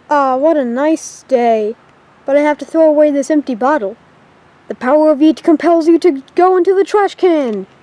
Ah, what a nice day. But I have to throw away this empty bottle. The power of yeet compels you to go into the trash can.